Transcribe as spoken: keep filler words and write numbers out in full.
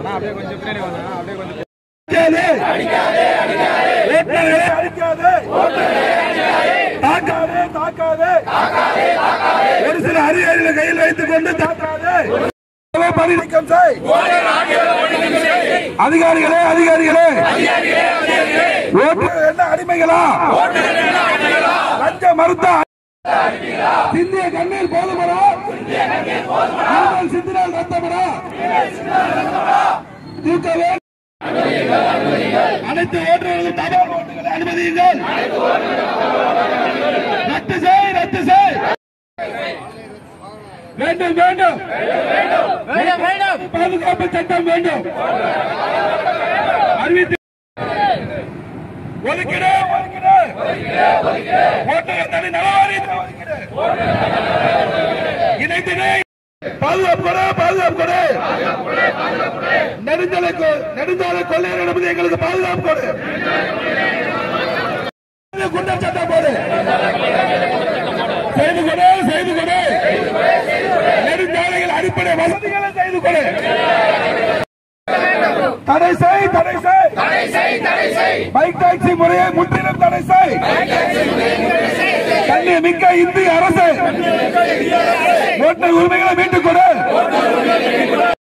அப்படியே கொஞ்சம் பின்னாடி வாங்க. அப்படியே கொஞ்சம் ஒரு சில அதிகாரிகளை கையில் வைத்துக் கொண்டு அதிகாரிகளே அதிகாரிகளே என்ன அடிமைகளா லஞ்ச மறுத்த சிந்திய கண்ணீர் போதுமரா சிந்தினால் ரத்தமரா தூக்கவே அனைத்து ஓட்டுநர்களும் தபால் ஓட்டுகளை அனுமதியுங்கள். ரத்து செய் ரத்து செய் வேண்டும் வேண்டும் பாதுகாப்பு சட்டம் வேண்டும். அறிவித்து ஒதுக்கீடு ஓட்டுநர் தனி நலவாரியத்தை இணைத்து பாதுகாப்பு கொடு பாதுகாப்பு கொடு நெடுஞ்சாலை நெடுஞ்சாலை கொள்ளையர் என்பது எங்களுக்கு பாதுகாப்பு கொடு. குண்டர் சட்டம் போடு செய்து கொடு செய்து கொடு நெடுஞ்சாலைகள் அடிப்படை வசதிகளை செய்து கொடு. தடை செய் தடை செய் பைக் டாக்ஸி முறையை முற்றிலும் தடை செய். கண்ணிய மிக்க இந்திய அரசு ஓட்டுநர் உரிமைகளை மீட்டுக் கொடு.